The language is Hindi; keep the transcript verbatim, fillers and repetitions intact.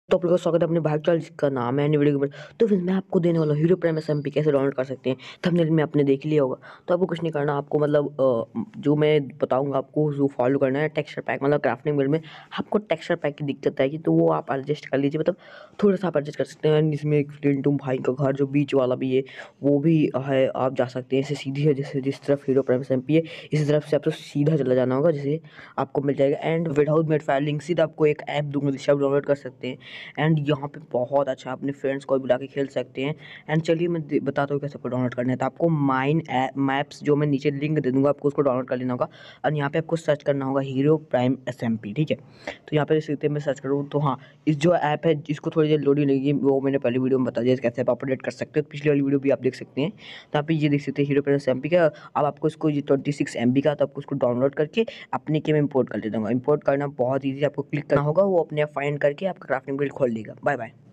तो आप लोगों का स्वागत है अपने भाई चाल जिसका नाम है वीडियो के ऊपर। तो फिर मैं आपको देने वाला हूँ हीरो प्राइम एसएमपी कैसे डाउनलोड कर सकते हैं। थंबनेल में आपने देख लिया होगा। तो आपको कुछ नहीं करना, आपको मतलब अ, जो मैं बताऊंगा आपको जो फॉलो करना है टेक्सचर पैक, मतलब क्राफ्टिंग बिल्ड में आपको टेक्सचर पैक की दिक्कत आएगी तो वो आप एडजस्ट कर लीजिए, मतलब थोड़ा सा आप एडजस्ट कर सकते हैं। इसमें एक फ्लिंटूम भाई का घर जो बीच वाला भी है वो भी है, आप जा सकते हैं। इसे सीधी है जैसे जिस तरफ हीरो प्राइम एसएमपी है इसी तरफ से आपको सीधा चला जाना होगा, जैसे आपको मिल जाएगा। And without MediaFire link सीधा आपको एक ऐप दूंगा जिससे आप डाउनलोड कर सकते हैं। एंड यहाँ पे बहुत अच्छा अपने फ्रेंड्स को बुला के खेल सकते हैं। एंड चलिए मैं बताता हूँ कैसे आपको डाउनलोड करना है। तो आपको माइन मैप्स जो मैं नीचे लिंक दे दूँगा आपको उसको डाउनलोड कर लेना होगा। और यहाँ पे आपको सर्च करना होगा हीरो प्राइम एसएमपी, ठीक है। तो यहाँ पे इस मैं सर्च करूँ तो हाँ, इस जो ऐप है जिसको थोड़ी देर लोडिंग लगेगी वो मैंने पहले वीडियो में बता दिया कैसे आप अपडेट कर सकते हो। पिछली वाली वीडियो भी आप देख सकते हैं। तो आप ये देख सकते हैं हीरो प्राइम एसएमपी का। अब आपको इसको ये ट्वेंटी सिक्स एम बी का, तो आपको उसको डाउनलोड करके अपने के में इंपोर्ट कर लेता हूँ। इंपोर्ट करना बहुत ईजी, आपको क्लिक करना होगा, वो अपने आप फाइंड करके आपका क्राफ्टिंग बिल्ड खोल देगा। Bye bye.